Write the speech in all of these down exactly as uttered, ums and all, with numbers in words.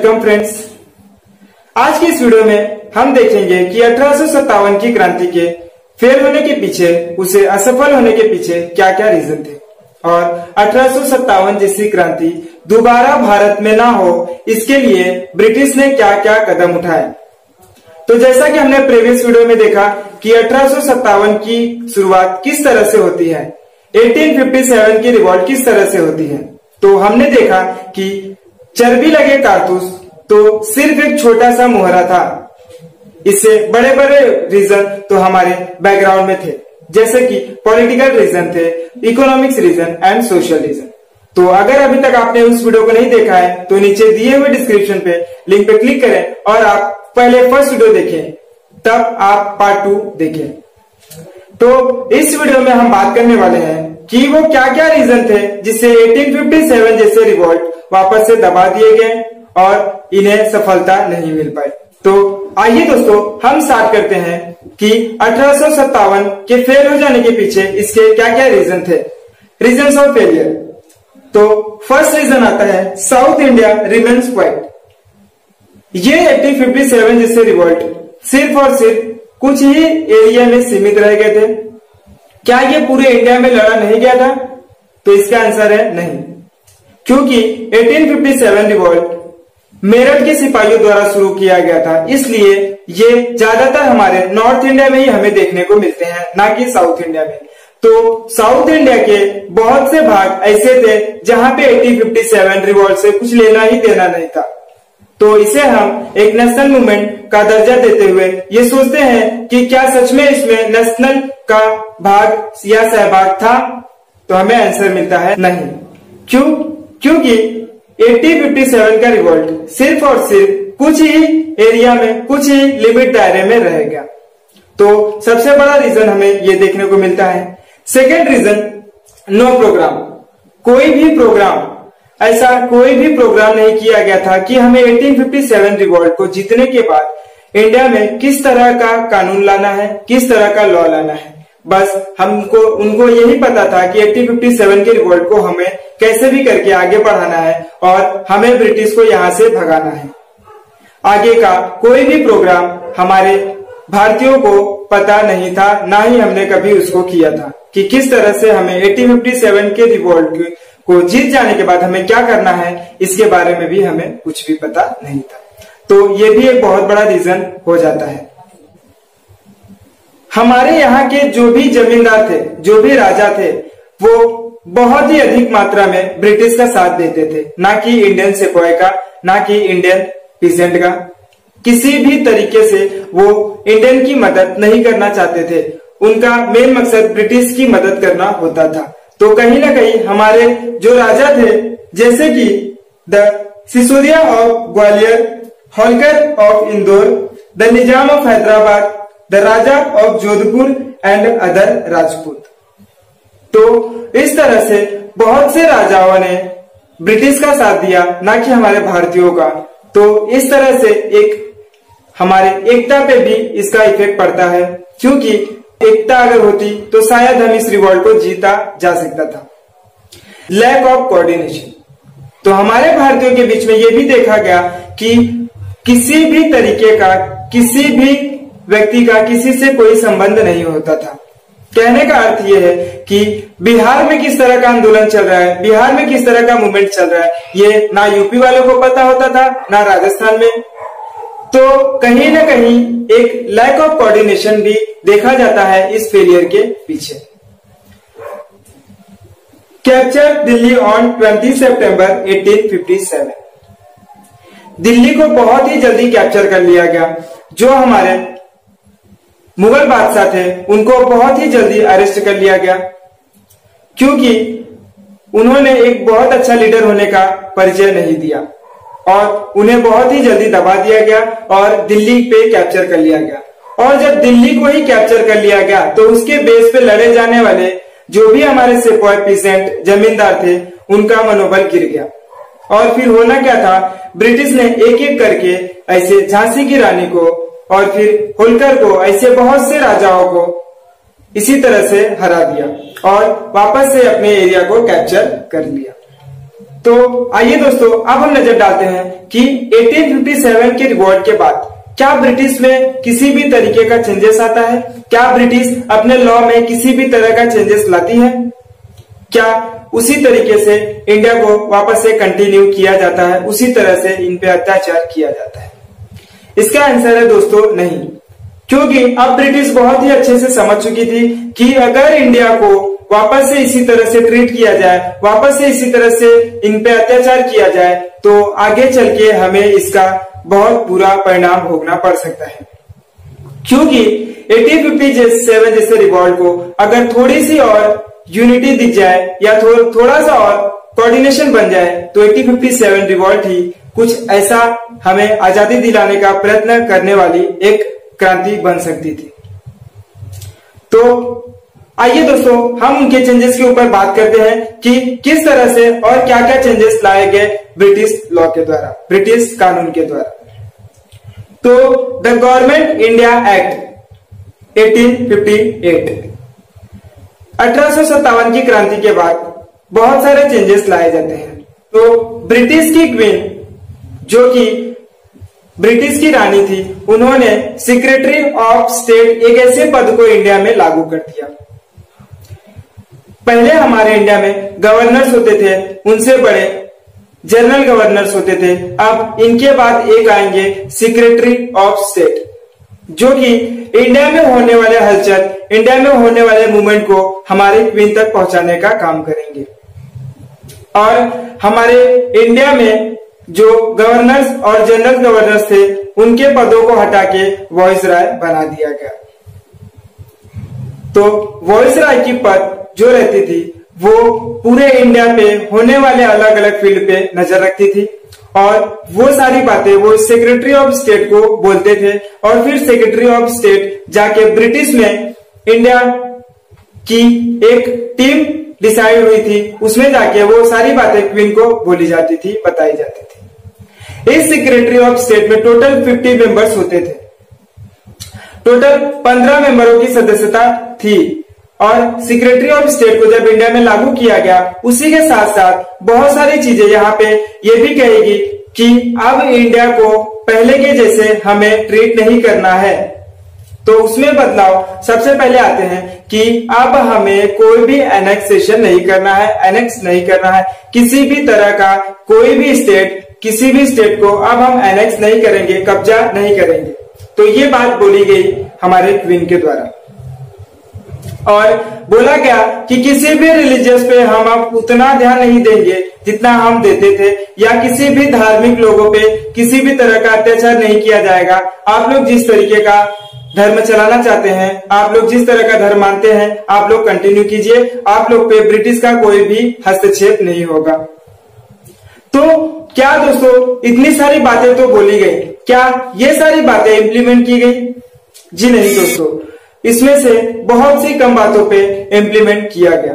Welcome friends. आज की इस वीडियो में हम देखेंगे कि अठारह सौ सत्तावन की क्रांति के फेल होने के पीछे, उसे असफल होने के पीछे क्या क्या रीजन थे और अठारह सौ सत्तावन जैसी क्रांति दोबारा भारत में ना हो, इसके लिए ब्रिटिश ने क्या क्या कदम उठाए। तो जैसा कि हमने प्रीवियस वीडियो में देखा कि अठारह सौ सत्तावन की शुरुआत किस तरह से होती है, अठारह सौ सत्तावन की रिवॉल्ट किस तरह से होती है। तो हमने देखा कि चर्बी लगे कारतूस तो सिर्फ एक छोटा सा मुहरा था। इससे बड़े बड़े रीजन तो हमारे बैकग्राउंड में थे, जैसे कि पॉलिटिकल रीजन थे, economics reason and social reason. तो अगर अभी तक आपने उस वीडियो को नहीं देखा है तो नीचे दिए हुए डिस्क्रिप्शन पे लिंक पे क्लिक करें और आप पहले फर्स्ट वीडियो देखें, तब आप पार्ट टू देखें। तो इस वीडियो में हम बात करने वाले हैं कि वो क्या क्या रीजन थे जिससे अठारह सौ सत्तावन जैसे रिवॉल्ट वापस से दबा दिए गए और इन्हें सफलता नहीं मिल पाई। तो आइए दोस्तों हम स्टार्ट करते हैं कि अठारह सौ सत्तावन के फेल हो जाने के पीछे इसके क्या क्या रीजन थे, रीजंस ऑफ फेलियर। तो फर्स्ट रीजन आता है साउथ इंडिया रिमेन्स क्वाइट। ये अठारह सौ सत्तावन जैसे रिवॉल्ट सिर्फ और सिर्फ कुछ ही एरिया में सीमित रह गए थे। क्या ये पूरे इंडिया में लड़ा नहीं गया था? तो इसका आंसर है नहीं, क्योंकि अठारह सौ सत्तावन रिवॉल्ट मेरठ के सिपाहियों द्वारा शुरू किया गया था, इसलिए ये ज्यादातर हमारे नॉर्थ इंडिया में ही हमें देखने को मिलते हैं, ना कि साउथ इंडिया में। तो साउथ इंडिया के बहुत से भाग ऐसे थे जहां पे अठारह सौ सत्तावन रिवॉल्ट से कुछ लेना ही देना नहीं था। तो इसे हम एक नेशनल मूवमेंट का दर्जा देते हुए ये सोचते हैं कि क्या सच में इसमें नेशनल का भाग या सहभाग था? तो हमें आंसर मिलता है नहीं। क्यों? क्योंकि अठारह सौ सत्तावन का रिवॉल्ट सिर्फ और सिर्फ कुछ ही एरिया में, कुछ ही लिमिट दायरे में रह गया। तो सबसे बड़ा रीजन हमें ये देखने को मिलता है। Second reason, no programme. कोई भी प्रोग्राम, ऐसा कोई भी प्रोग्राम नहीं किया गया था कि हमें अठारह सौ सत्तावन रिवॉल्ट को जीतने के बाद इंडिया में किस तरह का कानून लाना है, किस तरह का लॉ लाना है। बस हमको उनको यही पता था कि अठारह सौ सत्तावन के रिवॉल्ट को हमें कैसे भी करके आगे बढ़ाना है और हमें ब्रिटिश को यहां से भगाना है। आगे का कोई भी प्रोग्राम हमारे भारतीयों को पता नहीं था, ना ही हमने कभी उसको किया था कि किस तरह से हमें अठारह सौ सत्तावन के रिवॉल्ट को जीत जाने के बाद हमें क्या करना है, इसके बारे में भी हमें कुछ भी पता नहीं था। तो ये भी एक बहुत बड़ा रीजन हो जाता है। हमारे यहाँ के जो भी जमींदार थे, जो भी राजा थे, वो बहुत ही अधिक मात्रा में ब्रिटिश का साथ देते थे, ना कि इंडियन सिपाही का, ना कि इंडियन पीसेंट का। किसी भी तरीके से वो इंडियन की मदद नहीं करना चाहते थे। उनका मेन मकसद ब्रिटिश की मदद करना होता था। तो कहीं ना कहीं हमारे जो राजा थे, जैसे कि the Sisodia of Gwalior, Holkar of Indore, the Nizam of Hyderabad, the raja of Jodhpur and other Rajput. तो इस तरह से बहुत से राजाओं ने ब्रिटिश का साथ दिया, ना कि हमारे भारतीयों का। तो इस तरह से एक हमारे एकता पे भी इसका इफेक्ट पड़ता है, क्योंकि एकता अगर होती तो शायद हम इस रिवॉल्ट को जीता जा सकता था। Lack of coordination. तो हमारे भारतीयों के बीच में यह भी देखा गया कि किसी भी तरीके का, किसी भी व्यक्ति का किसी से कोई संबंध नहीं होता था। कहने का अर्थ यह है कि बिहार में किस तरह का आंदोलन चल रहा है, बिहार में किस तरह का मूवमेंट चल रहा है, ये ना यूपी वालों को पता होता था, ना राजस्थान में। तो कहीं ना कहीं एक लैक ऑफ कोऑर्डिनेशन भी देखा जाता है इस फेलियर के पीछे। कैप्चर दिल्ली ऑन बीस सितंबर अठारह सौ सत्तावन। दिल्ली को बहुत ही जल्दी कैप्चर कर लिया गया। जो हमारे मुगल बादशाह थे उनको बहुत ही जल्दी अरेस्ट कर लिया गया, क्योंकि उन्होंने एक बहुत अच्छा लीडर होने का परिचय नहीं दिया और उन्हें बहुत ही जल्दी दबा दिया गया और दिल्ली पे कैप्चर कर लिया गया। और जब दिल्ली को ही कैप्चर कर लिया गया तो उसके बेस पे लड़े जाने वाले जो भी हमारे सिपाही, पीसेंट, जमींदार थे, उनका मनोबल गिर गया। और फिर होना क्या था, ब्रिटिश ने एक एक करके ऐसे झांसी की रानी को और फिर होलकर को, ऐसे बहुत से राजाओं को इसी तरह से हरा दिया और वापस से अपने एरिया को कैप्चर कर लिया। तो आइए दोस्तों अब हम नजर डालते हैं कि अठारह सौ सत्तावन के रिवॉल्ट के बाद क्या ब्रिटिश में किसी भी तरीके का चेंजेस आता है, क्या ब्रिटिश अपने लॉ में किसी भी तरह का चेंजेस लाती है, क्या उसी तरीके से इंडिया को वापस से कंटिन्यू किया जाता है, उसी तरह से इन पे अत्याचार किया जाता है। इसका आंसर है दोस्तों नहीं, क्योंकि अब ब्रिटिश बहुत ही अच्छे से समझ चुकी थी कि अगर इंडिया को वापस से इसी तरह से ट्रीट किया जाए, वापस से इसी तरह से इन पे अत्याचार किया जाए, तो आगे चल के हमें इसका बहुत बुरा परिणाम भोगना पड़ सकता है। क्योंकि अठारह सौ सत्तावन जैसे रिवॉल्ट को अगर थोड़ी सी और यूनिटी दिख जाए या थो, थोड़ा सा और कोऑर्डिनेशन बन जाए तो अठारह सौ सत्तावन रिवॉल्ट ही कुछ ऐसा हमें आजादी दिलाने का प्रयत्न करने वाली एक क्रांति बन सकती थी। तो आइए दोस्तों हम उनके चेंजेस के ऊपर बात करते हैं कि किस तरह से और क्या क्या चेंजेस लाए गए ब्रिटिश लॉ के द्वारा, ब्रिटिश कानून के द्वारा। तो द गवर्नमेंट इंडिया एक्ट अठारह सौ अट्ठावन अठारह सौ सत्तावन की क्रांति के बाद बहुत सारे चेंजेस लाए जाते हैं। तो ब्रिटिश की क्वीन, जो कि ब्रिटिश की रानी थी, उन्होंने सेक्रेटरी ऑफ स्टेट एक ऐसे पद को इंडिया में लागू कर दिया। पहले हमारे इंडिया में गवर्नर्स होते थे, उनसे बड़े जनरल गवर्नर्स होते थे। अब इनके बाद एक आएंगे सेक्रेटरी ऑफ स्टेट, जो कि इंडिया में होने वाले हलचल, इंडिया में होने वाले मूवमेंट को हमारे क्वीन तक पहुंचाने का काम करेंगे। और हमारे इंडिया में जो गवर्नर्स और जनरल गवर्नर्स थे, उनके पदों को हटा के वॉइसराय बना दिया गया। तो वॉइसराय की पद जो रहती थी वो पूरे इंडिया पे होने वाले अलग अलग फील्ड पे नजर रखती थी, और वो सारी बातें वो सेक्रेटरी ऑफ स्टेट को बोलते थे, और फिर सेक्रेटरी ऑफ स्टेट जाके ब्रिटिश में इंडिया की एक टीम डिसाइड हुई थी, उसमें जाके वो सारी बातें क्वीन को बोली जाती थी, बताई जाती थी। इस सेक्रेटरी ऑफ स्टेट में टोटल पचास मेंबर्स होते थे। टोटल पंद्रह मेंबरों की सदस्यता थी, और सेक्रेटरी ऑफ स्टेट को जब इंडिया में लागू किया गया, उसी के साथ साथ बहुत सारी चीजें यहाँ पे ये भी कहेगी कि अब इंडिया को पहले के जैसे हमें ट्रीट नहीं करना है। तो उसमें बदलाव सबसे पहले आते हैं कि अब हमें कोई भी एनेक्सेशन नहीं करना है, एनेक्स नहीं करना है किसी भी तरह का। कोई भी स्टेट, किसी भी स्टेट को अब हम एनेक्स नहीं करेंगे, कब्जा नहीं करेंगे। तो ये बात बोली गई हमारे क्वीन के द्वारा, और बोला गया कि किसी भी रिलीजियस पे हम अब उतना ध्यान नहीं देंगे जितना हम देते थे, या किसी भी धार्मिक लोगों पे किसी भी तरह का अत्याचार नहीं किया जाएगा। आप लोग जिस तरीके का धर्म चलाना चाहते हैं, आप लोग जिस तरह का धर्म मानते हैं, आप लोग कंटिन्यू कीजिए, आप लोग पे ब्रिटिश का कोई भी हस्तक्षेप नहीं होगा। तो क्या दोस्तों इतनी सारी बातें तो बोली गई, क्या ये सारी बातें इंप्लीमेंट की गई? जी नहीं दोस्तों, इसमें से बहुत सी कम बातों पे इंप्लीमेंट किया गया।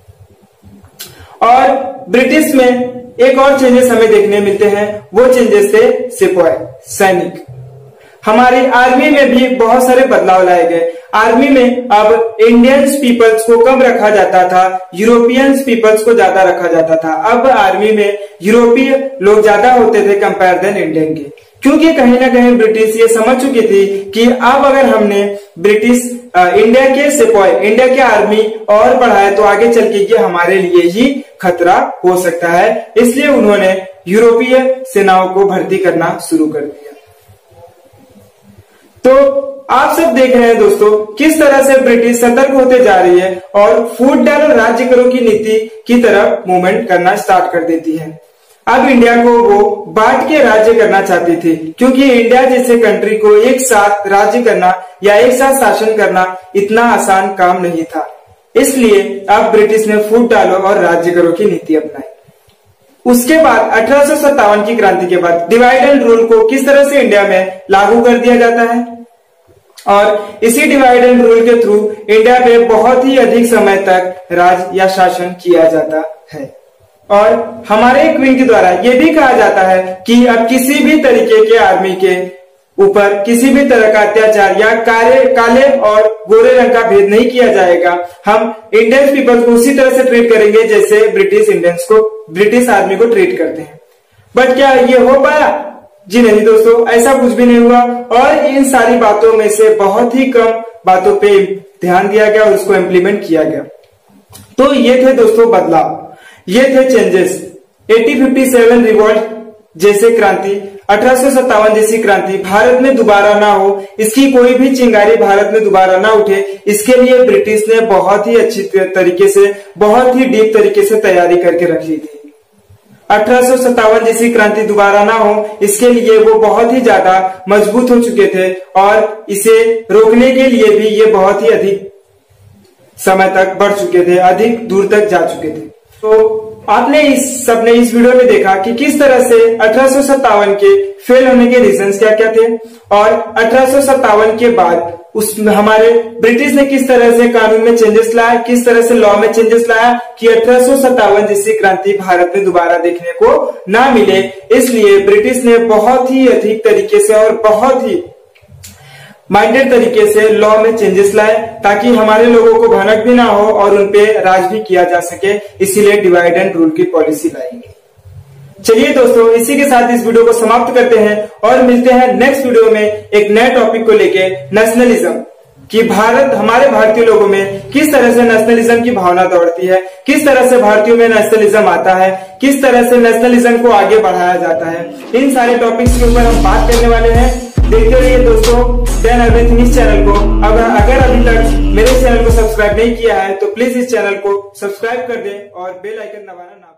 और ब्रिटिश में एक और चेंजेस हमें देखने मिलते हैं, वो चेंजेस थे सिपाही, सैनिक। हमारी आर्मी में भी बहुत सारे बदलाव लाए गए। आर्मी में अब इंडियंस पीपल्स को कम रखा जाता था, यूरोपियंस पीपल्स को ज्यादा रखा जाता था। अब आर्मी में यूरोपीय लोग ज्यादा होते थे कंपेयर देन इंडियन के, क्योंकि कहीं ना कहीं ब्रिटिश ये समझ चुकी थी कि अब अगर हमने ब्रिटिश इंडिया के सिपाही, इंडिया के आर्मी और बढ़ाए तो आगे चल के ये हमारे लिए ही खतरा हो सकता है। इसलिए उन्होंने यूरोपीय सेनाओं को भर्ती करना शुरू कर दिया। तो आप सब देख रहे हैं दोस्तों किस तरह से ब्रिटिश सतर्क होते जा रही है और फूट और राज्य करों की नीति की तरफ मूवमेंट करना स्टार्ट कर देती है। अब इंडिया को वो बांट के राज्य करना चाहती थी, क्योंकि इंडिया जैसे कंट्री को एक साथ राज्य करना या एक साथ शासन करना इतना आसान काम नहीं था। इसलिए अब ब्रिटिश ने फूट डालो और राज्य करो की नीति अपनाई। उसके बाद अठारह सौ सत्तावन की क्रांति के बाद डिवाइड एंड रूल को किस तरह से इंडिया में लागू कर दिया जाता है, और इसी डिवाइड एंड रूल के थ्रू इंडिया पे बहुत ही अधिक समय तक राज या शासन किया जाता है। और हमारे क्वीन के द्वारा यह भी कहा जाता है कि अब किसी भी तरीके के आर्मी के ऊपर किसी भी तरह का अत्याचार या काले काले और गोरे रंग का भेद नहीं किया जाएगा। हम इंडियन पीपल को उसी तरह से ट्रीट करेंगे जैसे ब्रिटिश इंडियंस को, ब्रिटिश आदमी को ट्रीट करते हैं। बट क्या ये हो पाया? जी नहीं दोस्तों, ऐसा कुछ भी नहीं हुआ। और इन सारी बातों में से बहुत ही कम बातों पे ध्यान दिया गया और उसको इम्प्लीमेंट किया गया। तो ये थे दोस्तों बदलाव, ये थे चेंजेस। अठारह सौ सत्तावन रिवॉल्ट जैसे क्रांति, अठारह सौ सत्तावन जैसी क्रांति भारत में दोबारा ना हो, इसकी कोई भी चिंगारी भारत में दोबारा ना उठे, इसके लिए ब्रिटिश ने बहुत ही अच्छी तरीके से, बहुत ही डीप तरीके से तैयारी करके रख ली थी। अठारह सौ सत्तावन जैसी क्रांति दोबारा ना हो, इसके लिए वो बहुत ही ज्यादा मजबूत हो चुके थे और इसे रोकने के लिए भी ये बहुत ही अधिक समय तक बढ़ चुके थे, अधिक दूर तक जा चुके थे। तो आपने इस सबने इस वीडियो में देखा कि किस तरह से अठारह सौ सत्तावन के फेल होने के रीजंस क्या क्या थे और अठारह सौ सत्तावन के बाद उस हमारे ब्रिटिश ने किस तरह से कानून में चेंजेस लाया, किस तरह से लॉ में चेंजेस लाया कि अठारह सौ सत्तावन जैसी क्रांति भारत में दोबारा देखने को ना मिले। इसलिए ब्रिटिश ने बहुत ही अधिक तरीके से और बहुत ही माइंडेड तरीके से लॉ में चेंजेस लाए ताकि हमारे लोगों को भनक भी ना हो और उनपे राज भी किया जा सके। इसीलिए डिवाइड एंड रूल की पॉलिसी लाई गई। चलिए दोस्तों, इसी के साथ इस वीडियो को समाप्त करते हैं और मिलते हैं नेक्स्ट वीडियो में एक नए टॉपिक को लेके, नेशनलिज्म, कि भारत हमारे भारतीय लोगों में किस तरह से नेशनलिज्म की भावना दौड़ती है, किस तरह से भारतीयों में नेशनलिज्म आता है, किस तरह से नेशनलिज्म को आगे बढ़ाया जाता है। इन सारे टॉपिक्स के ऊपर हम बात करने वाले हैं। देखते रहिए दोस्तों टेन एवरीथिंग इस चैनल को। अगर अगर अभी तक मेरे चैनल को सब्सक्राइब नहीं किया है तो प्लीज इस चैनल को सब्सक्राइब कर दें और बेल आइकन दबाना ना